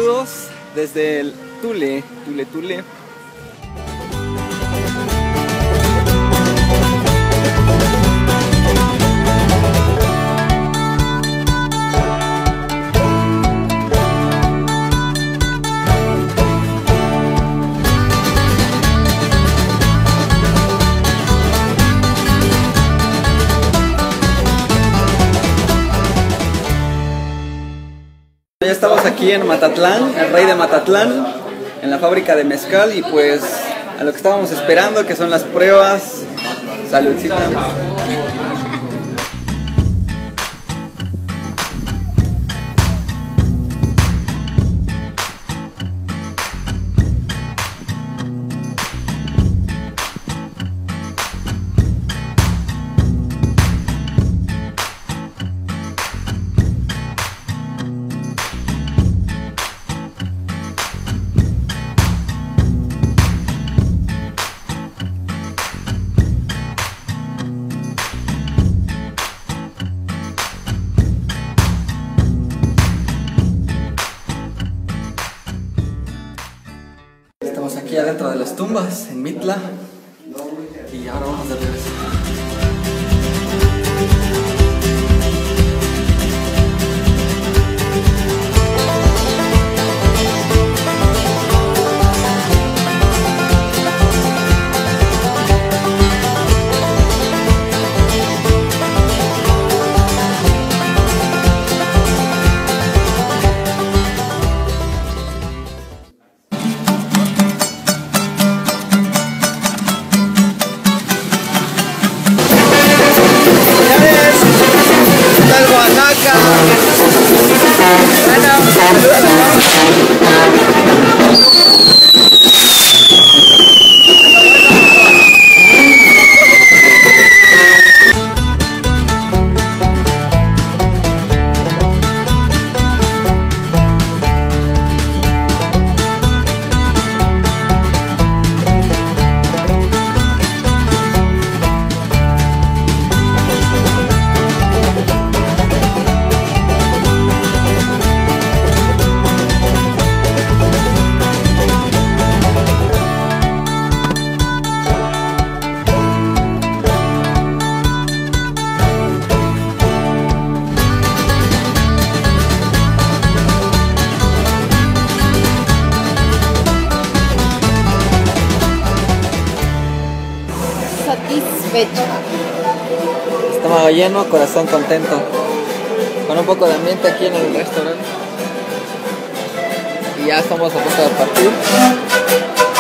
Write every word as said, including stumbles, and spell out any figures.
Saludos desde el Tule, Tule, Tule. Ya estamos aquí en Matatlán, el rey de Matatlán, en la fábrica de mezcal, y pues a lo que estábamos esperando, que son las pruebas. Saludcita. Estamos aquí adentro de las tumbas, en Mitla, y ahora vamos de regreso. Satisfecho. Estómago lleno, corazón contento. Con un poco de ambiente aquí en el restaurante. Y ya estamos a punto de partir.